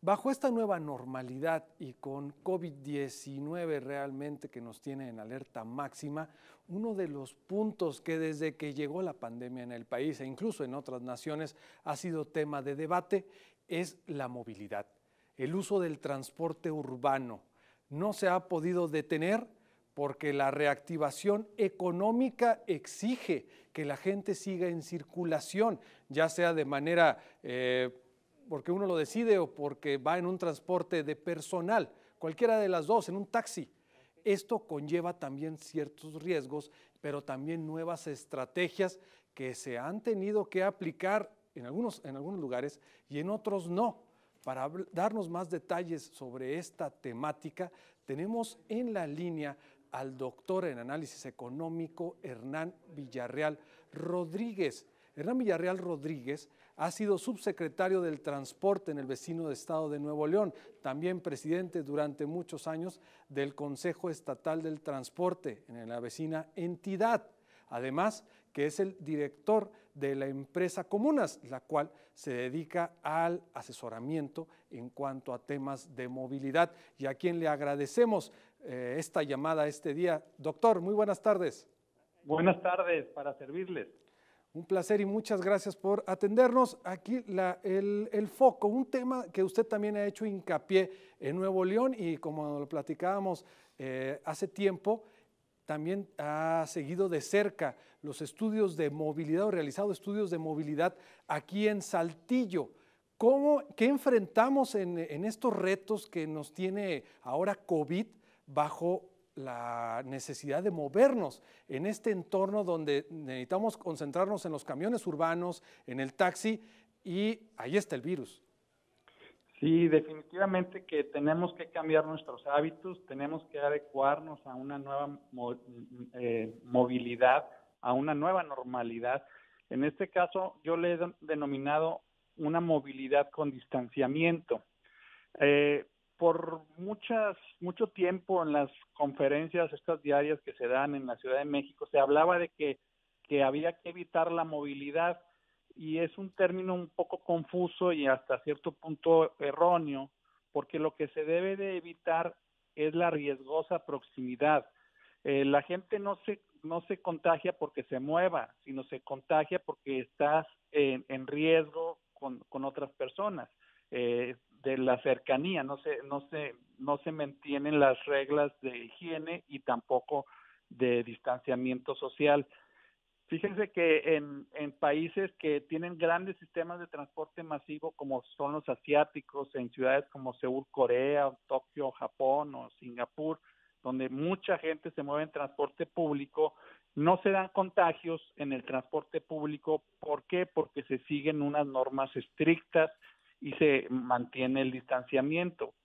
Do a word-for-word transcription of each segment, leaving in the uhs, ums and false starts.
Bajo esta nueva normalidad y con COVID diecinueve realmente que nos tiene en alerta máxima, uno de los puntos que desde que llegó la pandemia en el país e incluso en otras naciones ha sido tema de debate es la movilidad, el uso del transporte urbano. No se ha podido detener porque la reactivación económica exige que la gente siga en circulación, ya sea de manera eh, porque uno lo decide o porque va en un transporte de personal, cualquiera de las dos, en un taxi. Esto conlleva también ciertos riesgos, pero también nuevas estrategias que se han tenido que aplicar en algunos, en algunos lugares y en otros no. Para darnos más detalles sobre esta temática, tenemos en la línea al doctor en análisis económico Hernán Villarreal Rodríguez. Hernán Villarreal Rodríguez ha sido subsecretario del Transporte en el vecino estado de Nuevo León, también presidente durante muchos años del Consejo Estatal del Transporte en la vecina entidad. Además, que es el director de la empresa Comunas, la cual se dedica al asesoramiento en cuanto a temas de movilidad y a quien le agradecemos eh, esta llamada este día. Doctor, muy buenas tardes. Buenas tardes, para servirles. Un placer y muchas gracias por atendernos. Aquí la, el, el foco, un tema que usted también ha hecho hincapié en Nuevo León y como lo platicábamos eh, hace tiempo, también ha seguido de cerca los estudios de movilidad o realizado estudios de movilidad aquí en Saltillo. ¿Cómo, ¿Qué enfrentamos en, en estos retos que nos tiene ahora COVID bajo la necesidad de movernos en este entorno donde necesitamos concentrarnos en los camiones urbanos, en el taxi, y ahí está el virus? Sí, definitivamente que tenemos que cambiar nuestros hábitos, tenemos que adecuarnos a una nueva mo eh, movilidad, a una nueva normalidad. En este caso, yo le he denominado una movilidad con distanciamiento. Eh, Por muchas, mucho tiempo en las conferencias estas diarias que se dan en la Ciudad de México se hablaba de que, que había que evitar la movilidad y es un término un poco confuso y hasta cierto punto erróneo porque lo que se debe de evitar es la riesgosa proximidad. Eh, la gente no se, no se contagia porque se mueva, sino se contagia porque estás en, en riesgo con, con otras personas. Eh, de la cercanía, no se, no se, no se mantienen las reglas de higiene y tampoco de distanciamiento social. Fíjense que en, en países que tienen grandes sistemas de transporte masivo, como son los asiáticos, en ciudades como Seúl, Corea, Tokio, Japón o Singapur, donde mucha gente se mueve en transporte público, no se dan contagios en el transporte público. ¿Por qué? Porque se siguen unas normas estrictas y se mantiene el distanciamiento.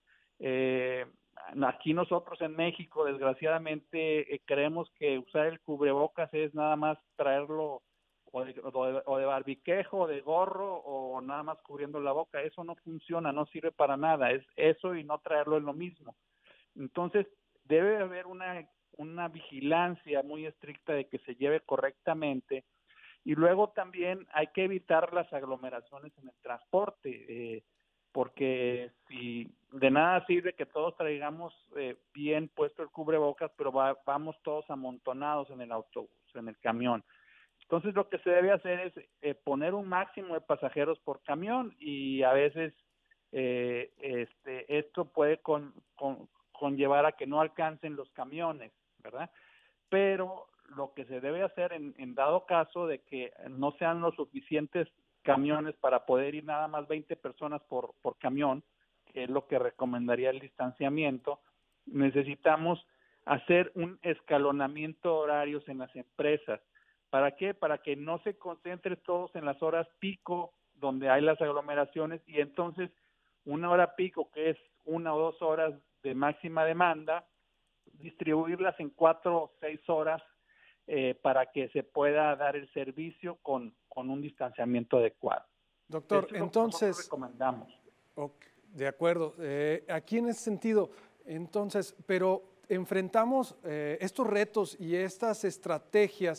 Eh, aquí nosotros en México, desgraciadamente, eh, creemos que usar el cubrebocas es nada más traerlo o de, o de, o de barbiquejo, o de gorro, o nada más cubriendo la boca. Eso no funciona, no sirve para nada. Es eso y no traerlo es lo mismo. Entonces, debe haber una, una vigilancia muy estricta de que se lleve correctamente. Y luego también hay que evitar las aglomeraciones en el transporte, eh, porque si de nada sirve que todos traigamos eh, bien puesto el cubrebocas, pero va, vamos todos amontonados en el autobús, en el camión. Entonces lo que se debe hacer es eh, poner un máximo de pasajeros por camión y a veces eh, este, esto puede con, con, conllevar a que no alcancen los camiones, ¿verdad? Pero lo que se debe hacer en, en dado caso de que no sean los suficientes camiones para poder ir nada más veinte personas por, por camión, que es lo que recomendaría el distanciamiento, necesitamos hacer un escalonamiento de horarios en las empresas. ¿Para qué? Para que no se concentre todos en las horas pico donde hay las aglomeraciones y entonces una hora pico, que es una o dos horas de máxima demanda, distribuirlas en cuatro o seis horas eh, para que se pueda dar el servicio con, con un distanciamiento adecuado. Doctor, Esto es entonces, lo que nosotros recomendamos. Okay, de acuerdo. Eh, aquí en ese sentido, entonces, pero enfrentamos eh, estos retos y estas estrategias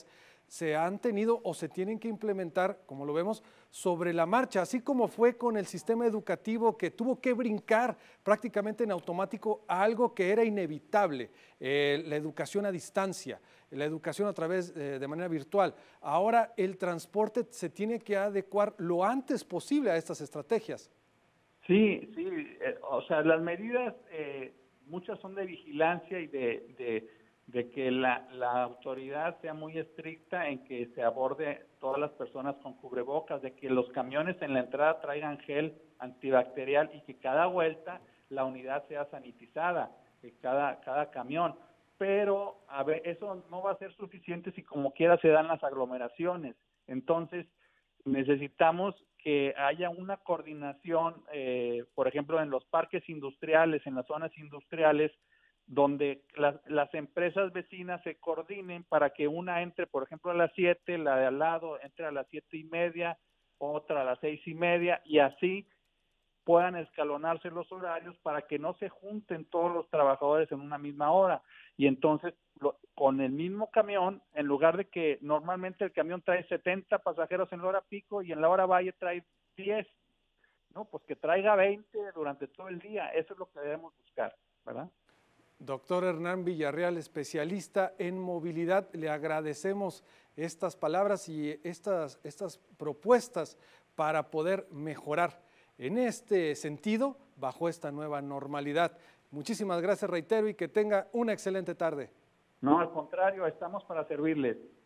se han tenido o se tienen que implementar, como lo vemos, sobre la marcha, así como fue con el sistema educativo que tuvo que brincar prácticamente en automático a algo que era inevitable, eh, la educación a distancia, la educación a través eh, de manera virtual. Ahora el transporte se tiene que adecuar lo antes posible a estas estrategias. Sí, sí, eh, o sea, las medidas, eh, muchas son de vigilancia y de, de, de que la, la autoridad sea muy estricta en que se aborde todas las personas con cubrebocas, de que los camiones en la entrada traigan gel antibacterial y que cada vuelta la unidad sea sanitizada, que cada, cada camión. Pero, a ver, eso no va a ser suficiente si como quiera se dan las aglomeraciones. Entonces, necesitamos que haya una coordinación, eh, por ejemplo, en los parques industriales, en las zonas industriales, donde las, las empresas vecinas se coordinen para que una entre, por ejemplo, a las siete, la de al lado entre a las siete y media, otra a las seis y media, y así puedan escalonarse los horarios para que no se junten todos los trabajadores en una misma hora. Y entonces, lo, con el mismo camión, en lugar de que normalmente el camión trae setenta pasajeros en la hora pico y en la hora valle trae diez, ¿no? Pues que traiga veinte durante todo el día. Eso es lo que debemos buscar, ¿verdad? Doctor Hernán Villarreal, especialista en movilidad, le agradecemos estas palabras y estas, estas propuestas para poder mejorar en este sentido bajo esta nueva normalidad. Muchísimas gracias, reitero, y que tenga una excelente tarde. No, al contrario, estamos para servirles.